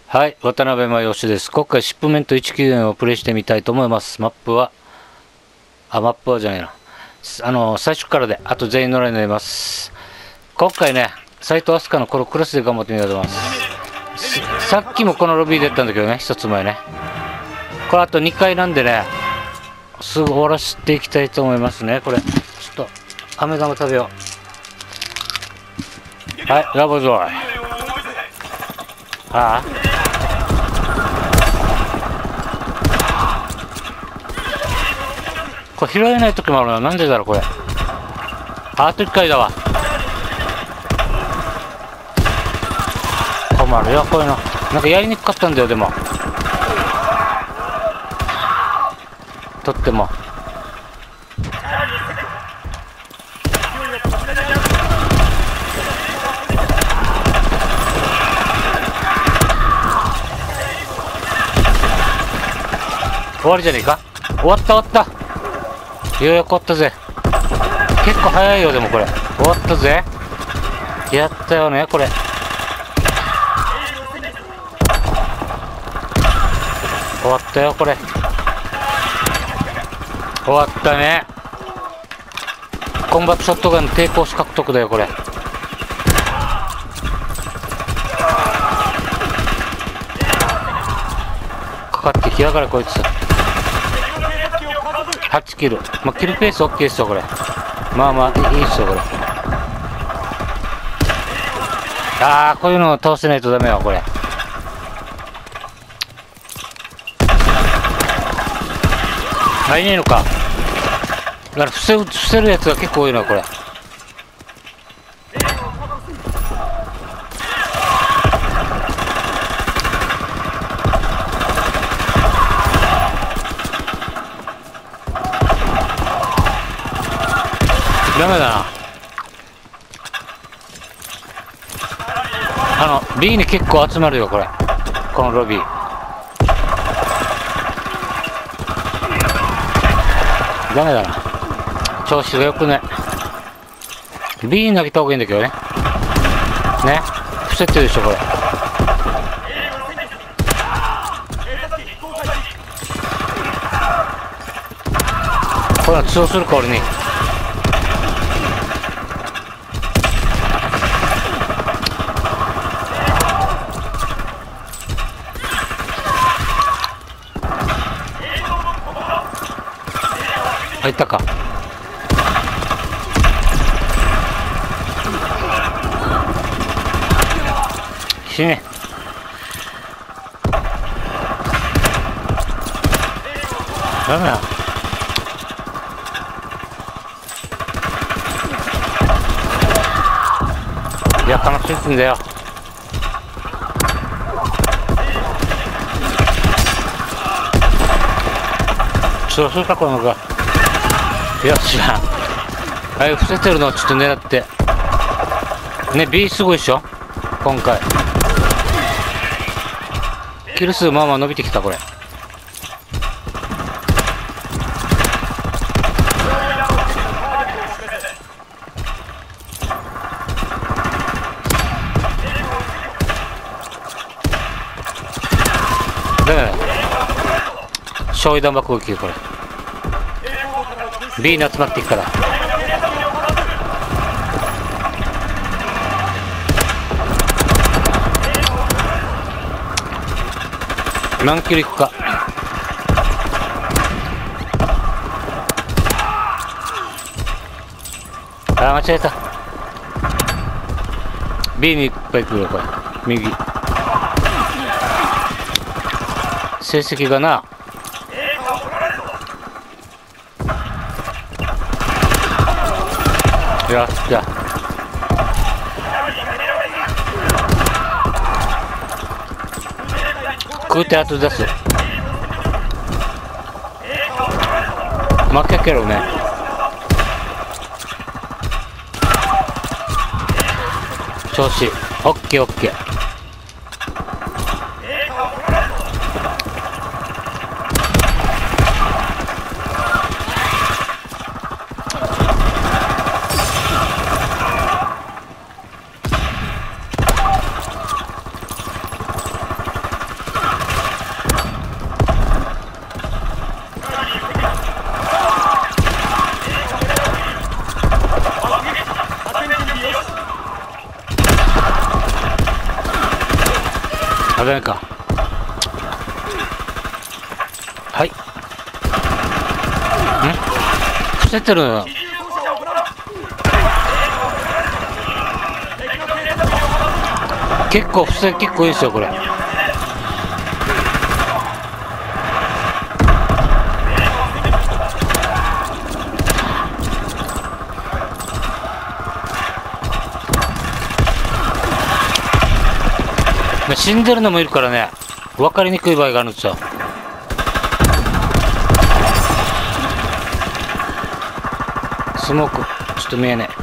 はい、渡辺真義です。今回シップメント194をプレイしてみたいと思います。マップはじゃないな。最初からで、あと全員乗らになります。今回ね、斉藤飛鳥のこのクラスで頑張ってみようと思います。さっきもこのロビーでやったんだけどね、一つ前ね。これあと2回なんでね、すぐ終わらせていきたいと思いますね。これ、ちょっと、飴玉食べよう。はい、ラボゾーイ。ああ。これ拾えない時もあるな。なんでだろうこれ。あと1回だわ。困るよこういうの。なんかやりにくかったんだよでも。とっても。終わりじゃねえか。終わった。ようやく終わったぜ。結構早いよでもこれ。終わったぜ。やったよねこれ。終わったよこれ。終わったね。コンバットショットガンの抵抗士獲得だよこれ。かかってきやがれこいつ。8キル。まあ、キルペース OK ですよこれ。まあまあいいっすよこれ。ああこういうのを倒せないとダメよこれ。いねえのか。だから伏せるやつが結構多いのこれ。ダメだな。B に結構集まるよこれ。このロビー。ダメだな。調子が良くない。B に投げた方がいいんだけどね。ね。伏せてるでしょこれ。これは通するか俺に。入ったか。死ね。ダメだ。いや楽しいんだよ。そうするかこの子が。よっしゃ。あれ伏せてるのをちょっと狙ってね。 B すごいでしょ今回。キル数まあまあ伸びてきたこれ。で焼夷弾爆撃これ。 B に集まっていくから。何キロいくか。あ間違えた。 B にいっぱい来るよこれ。右成績がな。よっしゃ。食うて後出す。負けけろね。調子オッケーオッケー。 ダメか。はい。伏せてるの。結構伏せ結構いいですよこれ。死んでるのもいるからね、分かりにくい場合があるんですよ。スモークちょっと見えね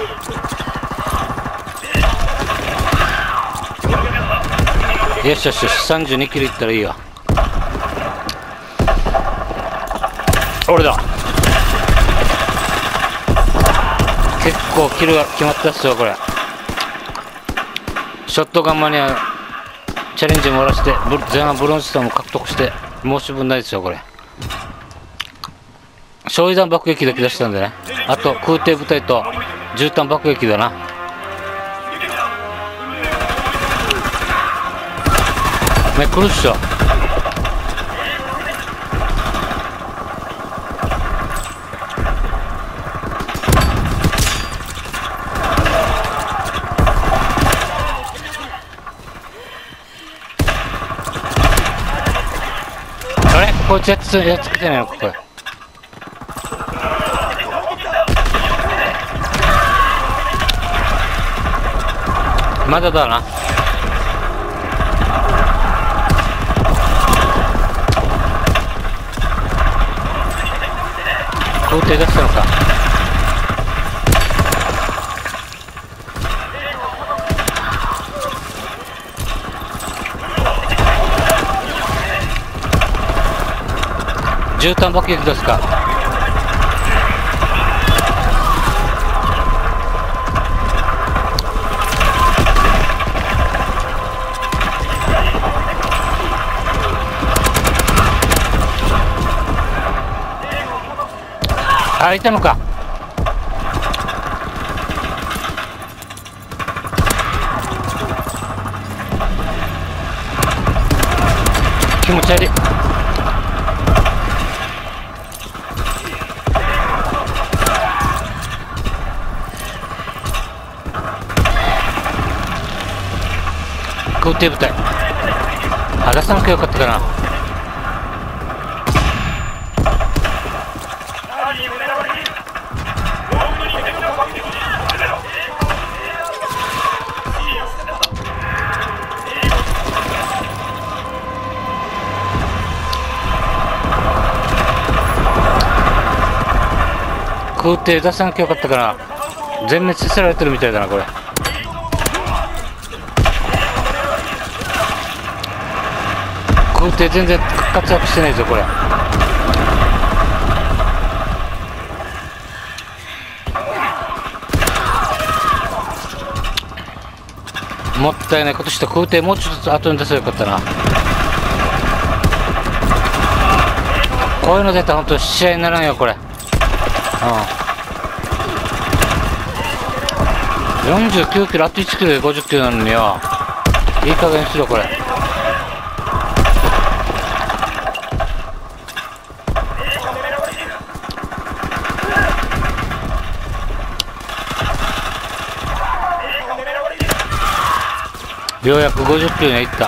え。よしよしよし、32キロいったらいいよ。俺だ。結構キルが決まったっすよこれ。ショットガンマニアチャレンジも終わらせて前半ブロンズスターも獲得して申し分ないですよこれ。焼夷弾爆撃だけ出したんでね。あと空挺部隊と絨毯爆撃だな。め来るっしょ。あれこいつやっつけてないのここ。まだだな。空挺出したのか。絨毯爆撃出すか。あ、いたのか。気持ち悪い。空挺部隊出さなきゃよかったかな。空挺出さなきゃよかったかな。全滅させられてるみたいだなこれ。空挺全然活躍してないぞこれ。もったいないことした。空挺もうちょっと後に出せばよかったな。こういうの出たら本当試合にならんよこれ。49キロ、あと1キロで50キロなのによ。いい加減にしろこれ。ようやく50キロにはいった。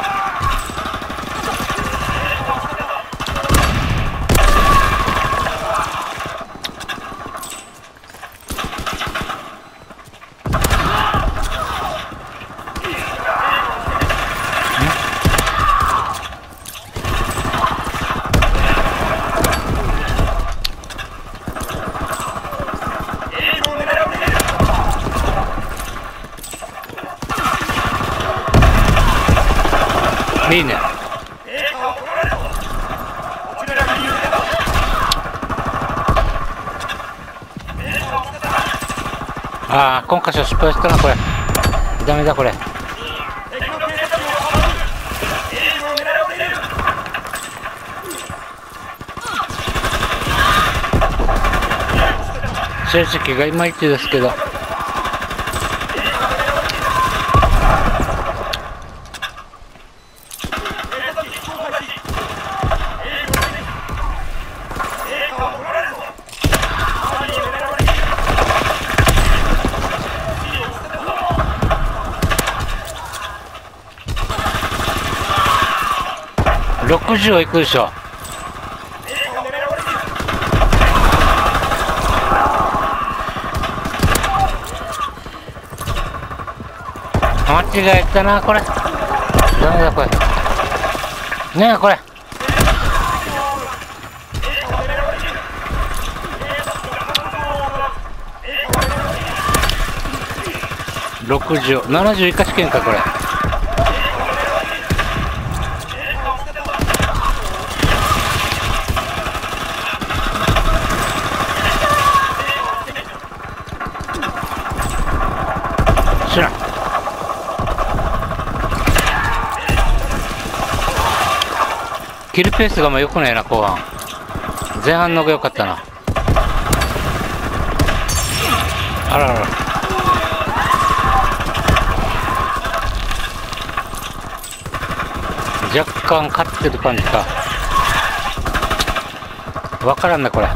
いいね。ああ、今回失敗したなこれ。ダメだこれ。成績がいまいちですけど。 60はいくでしょ。間違えたなこれ。ダメだこれ。ねえこれ。60、70以下試験かこれ。知らん。キルペースがあんま良くないな後半。前半のが良かったな。あららら。若干勝ってる感じか。わからんなこれ。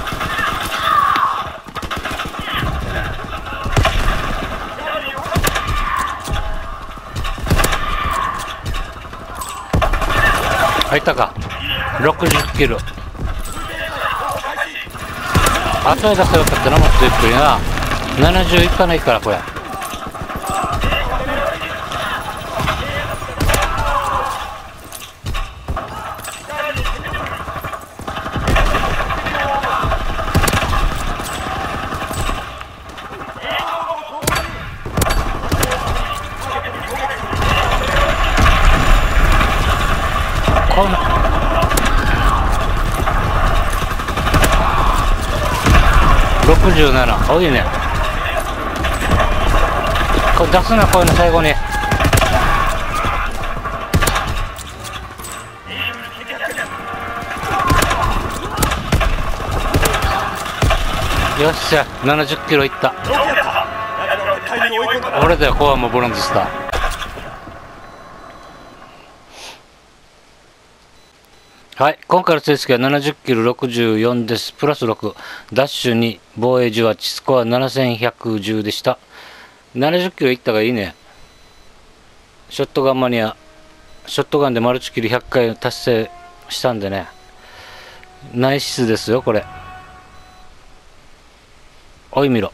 入ったか。60キロ。後へ出せばよかったな、もっとゆっくりな。70いかないからこれ。67、多いね。これ出すな、こういうの最後に。よっしゃ、70キロいった。俺だよ、後半もブロンズスター。はい、今回の成績は70キロ64です。プラス6、ダッシュ2、防衛18、スコア7110でした。70キロいったがいいね。ショットガンマニア、ショットガンでマルチキル100回達成したんでね。ナイスですよ、これ。おい見ろ。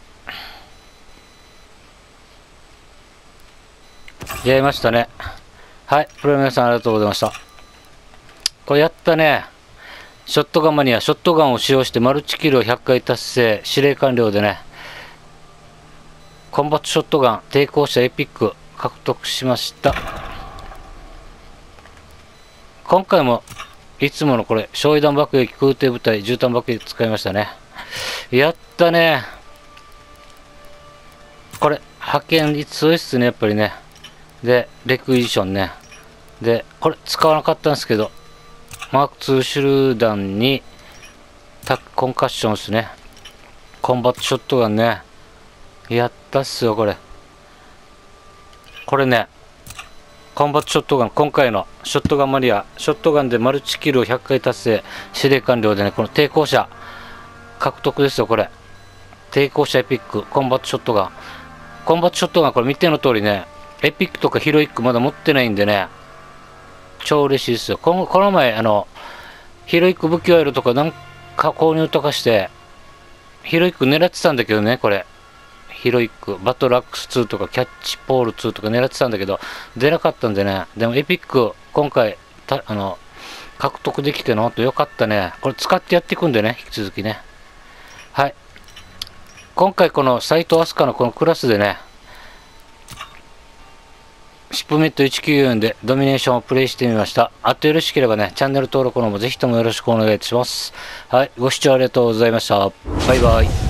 やりましたね。はい、プロの皆さんありがとうございました。これやったね。ショットガンマニア、ショットガンを使用してマルチキルを100回達成、指令完了でね。コンバットショットガン、抵抗者エピック獲得しました。今回もいつものこれ、焼夷弾爆撃、空挺部隊、絨毯爆撃使いましたね。やったね。これ、派遣率強いっすね、やっぱりね。で、レクイジションね。で、これ使わなかったんですけど、マーク2手榴弾にコンカッションですね。コンバットショットガンね。やったっすよ、これ。これね、コンバットショットガン、今回のショットガンマニア、ショットガンでマルチキルを100回達成、指令完了でね、この抵抗者、獲得ですよ、これ。抵抗者エピック、コンバットショットガン。コンバットショットガン、これ見ての通りね、エピックとかヒロイックまだ持ってないんでね、超嬉しいですよ。この前、ヒロイック武器オイルとかなんか購入とかして、ヒロイック狙ってたんだけどね、これ。ヒロイック、バトルアックス2とかキャッチポール2とか狙ってたんだけど、出なかったんでね。でもエピック、今回、獲得できてのほんとよかったね。これ使ってやっていくんでね、引き続きね。はい。今回この斎藤飛鳥のこのクラスでね、シップメット194でドミネーションをプレイしてみました。あとよろしければね、チャンネル登録の方もぜひともよろしくお願いします。はい、ご視聴ありがとうございました。バイバイ。